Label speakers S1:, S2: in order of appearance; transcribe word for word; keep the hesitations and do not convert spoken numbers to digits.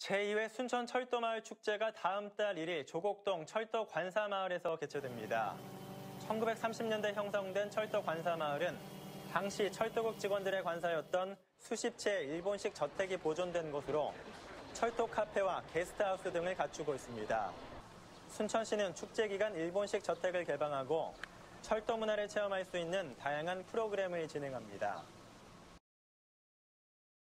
S1: 제이 회 순천 철도마을 축제가 다음 달 일 일 조곡동 철도 관사마을에서 개최됩니다. 천구백삼십 년대 형성된 철도 관사마을은 당시 철도국 직원들의 관사였던 수십 채의 일본식 저택이 보존된 곳으로 철도 카페와 게스트하우스 등을 갖추고 있습니다. 순천시는 축제 기간 일본식 저택을 개방하고 철도 문화를 체험할 수 있는 다양한 프로그램을 진행합니다.